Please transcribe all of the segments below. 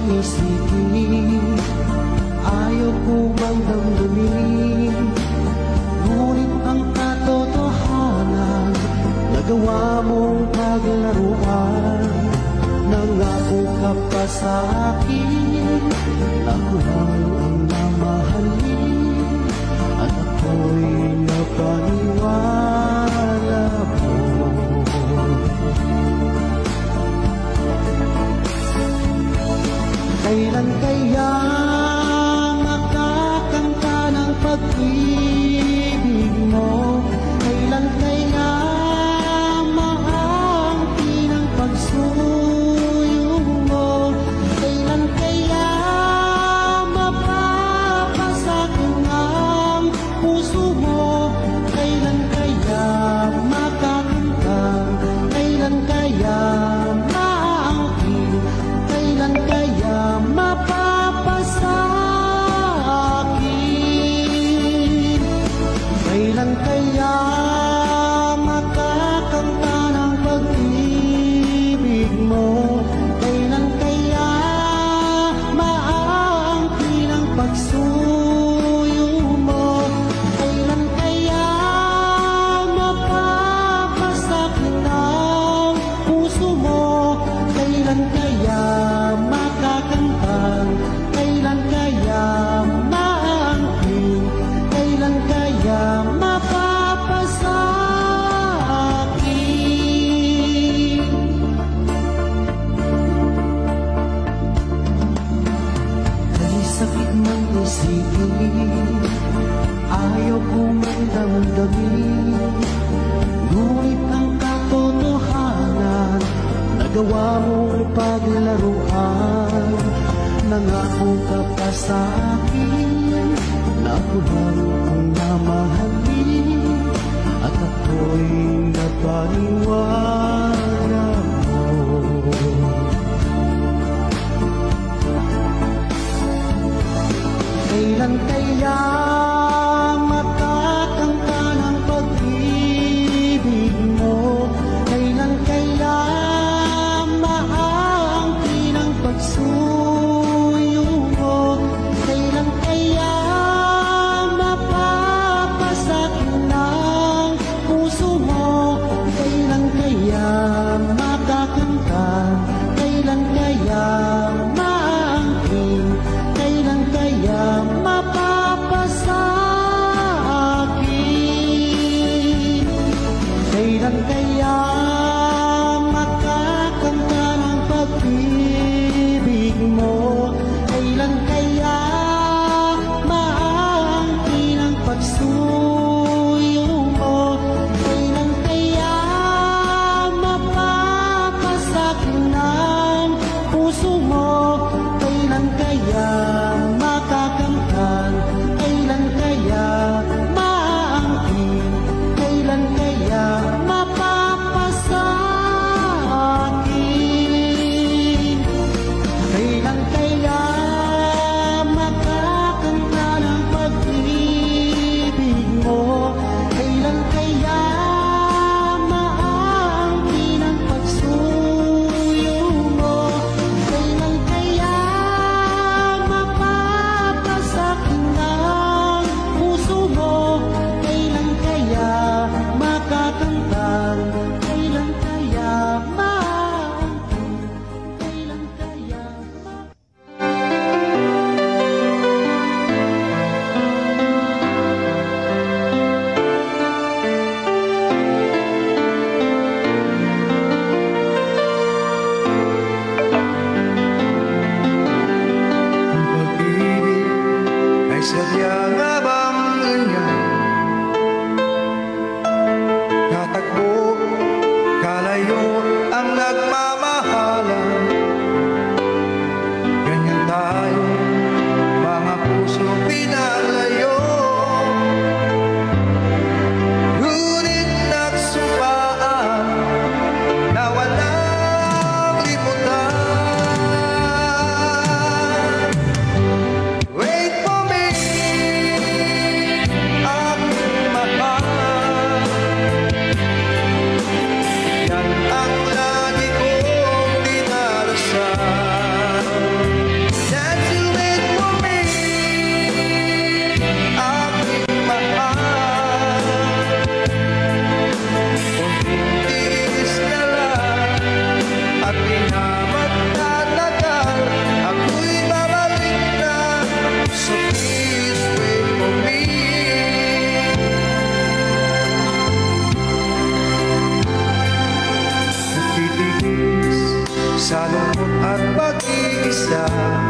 isipin, ayaw ko mang damdamin, ngunit ang katotohanan, nagawa mong paglaruan. Nangako ka pa sa akin, na ako lang ang mamahalin, at ako'y napaniwala mo. Kailan kaya makakanta ng pag-ibig mo? Kailan kaya maangkin ang pagsuyo mo? Kailan kaya mapapasakin ang puso mo? Kailan kaya makakanta? Kailan kaya maangkin? Kailan kaya mapapasakin? Kailan kaya makakanta ng pag-ibig mo? Kailan kaya maangkin ang pagsuyo mo? Kailan kaya mapapasakin ang puso mo? Kailan kaya makakanta? Kailan kaya maangkin? Kailan kaya mapapasakin? Kay sakit ng isipin, ayaw ko man damdamin, ngunit ang katotohanan, nagawa mong paglaruan. Nangako ka pa sa akin, na ako lang ang mamahalin, at ako'y napaniwala mo. Kailan kaya makakanta ng pag-ibig mo? Kailan kaya maangkin ang pagsuyo mo? Kailan kaya mapapasakin ang puso mo? Kailan kaya at pag-iisa.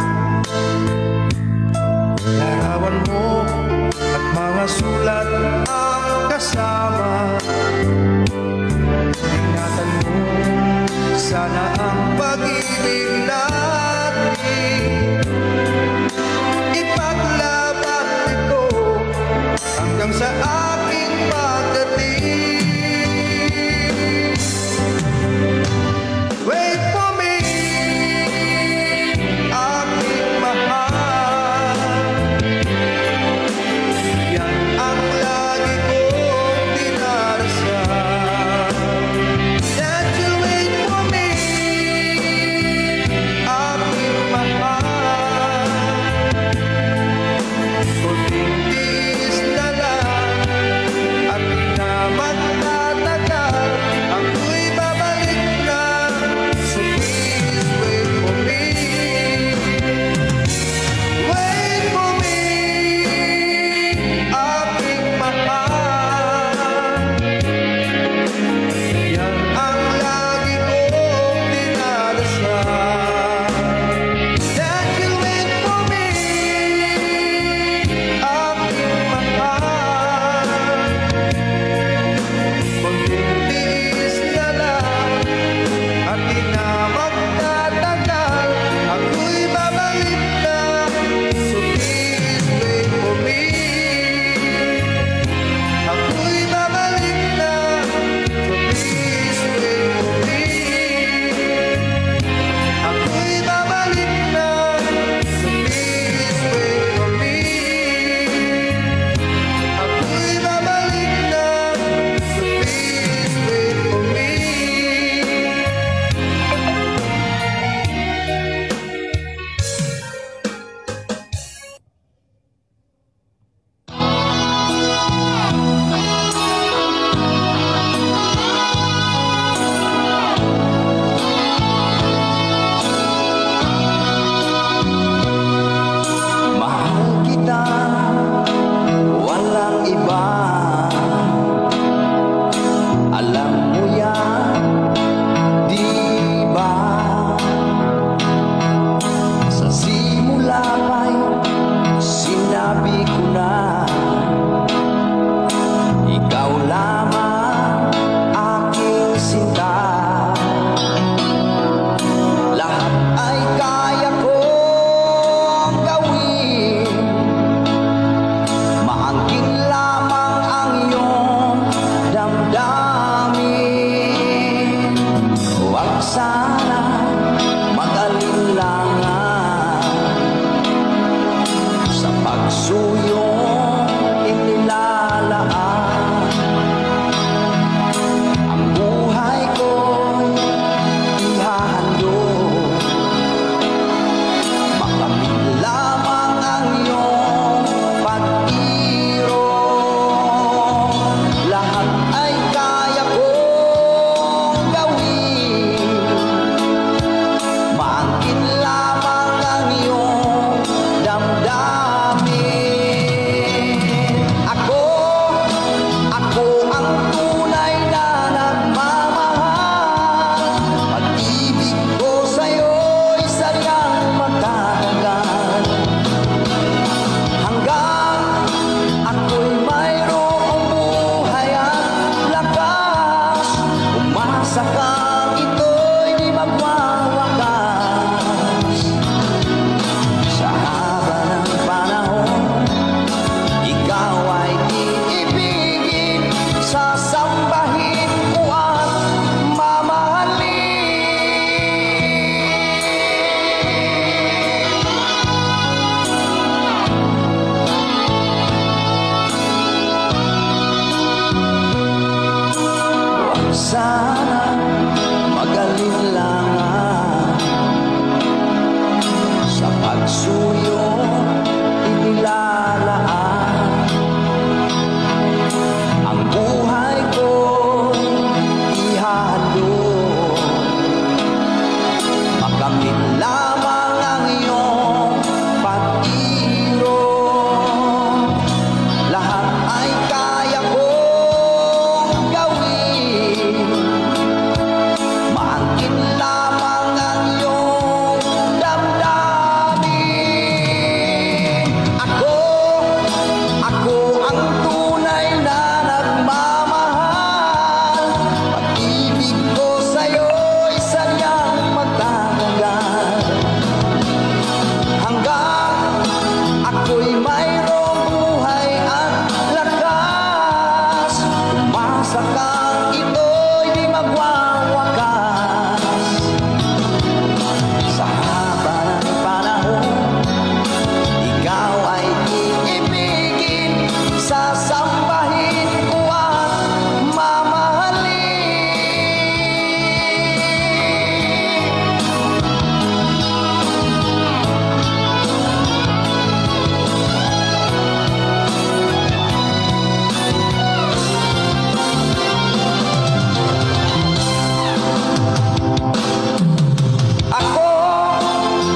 Larawan mo at mga sulat ang kasama. Ingatan mo sana ang pag-ibig natin. Ipaglaban ito hanggang sa aking pagdating. Wait for me, aking mahal. Yan ang lagi kong dinarasal. That you wait for me, aking mahal. Kunting tiis na lang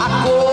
Ako